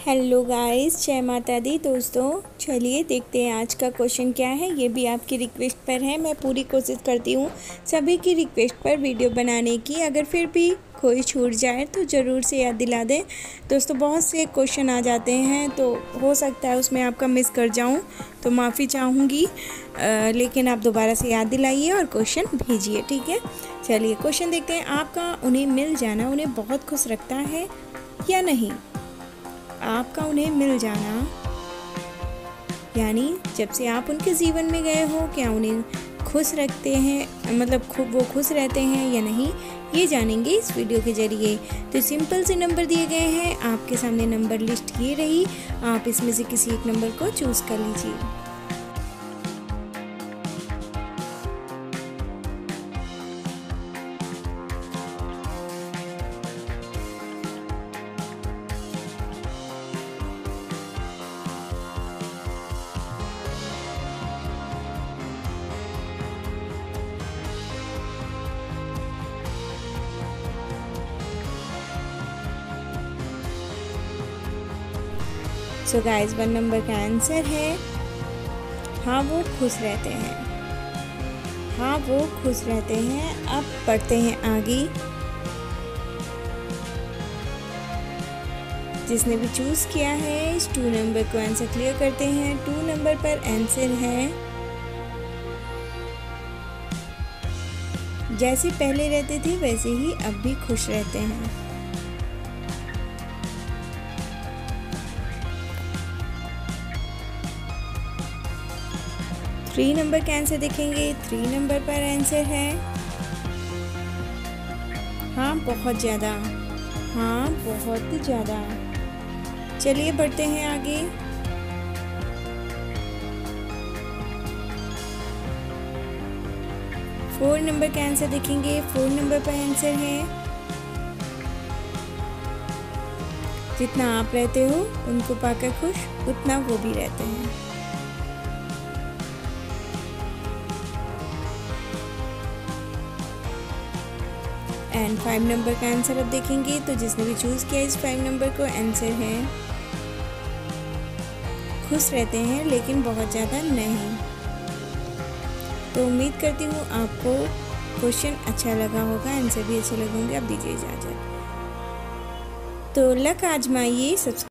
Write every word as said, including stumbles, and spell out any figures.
Hello guys, जय माता दी। दोस्तों चलिए देखते हैं आज का क्वेश्चन क्या है। ये भी आपकी रिक्वेस्ट पर है। मैं पूरी कोशिश करती हूँ सभी की रिक्वेस्ट पर वीडियो बनाने की। अगर फिर भी कोई छूट जाए तो ज़रूर से याद दिला दें। दोस्तों बहुत से क्वेश्चन आ जाते हैं तो हो सकता है उसमें आपका मिस कर जाऊँ, तो माफ़ी चाहूँगी, लेकिन आप दोबारा से याद दिलाइए और क्वेश्चन भेजिए, ठीक है। चलिए क्वेश्चन देखते हैं। आपका उन्हें मिल जाना उन्हें बहुत खुश रखता है या नहीं? आपका उन्हें मिल जाना यानी जब से आप उनके जीवन में गए हो, क्या उन्हें खुश रखते हैं, मतलब खूब वो खुश रहते हैं या नहीं, ये जानेंगे इस वीडियो के जरिए। तो सिंपल से नंबर दिए गए हैं, आपके सामने नंबर लिस्ट ये रही, आप इसमें से किसी एक नंबर को चूज़ कर लीजिए। सो गाइस, वन नंबर का आंसर है हाँ वो खुश रहते हैं। हाँ वो खुश रहते हैं। अब बढ़ते हैं आगे। जिसने भी चूज़ किया है इस टू नंबर को आंसर क्लियर करते हैं। टू नंबर पर आंसर है जैसे पहले रहते थे वैसे ही अब भी खुश रहते हैं। थ्री नंबर का आंसर देखेंगे। थ्री नंबर पर आंसर है हाँ बहुत ज़्यादा। हाँ बहुत ज़्यादा। चलिए बढ़ते हैं आगे। फोर नंबर का आंसर देखेंगे। फोर नंबर पर आंसर है जितना आप रहते हो उनको पाकर खुश, उतना वो भी रहते हैं। एंड फाइव नंबर का आंसर अब देखेंगे। तो जिसने भी चूज़ किया इस फाइव नंबर को आंसर है खुश रहते हैं लेकिन बहुत ज़्यादा नहीं। तो उम्मीद करती हूँ आपको क्वेश्चन अच्छा लगा होगा, आंसर भी अच्छे लगे होंगे। अब दीजिए इजाज़त। तो लक आजमाइए। सब्सक्राइब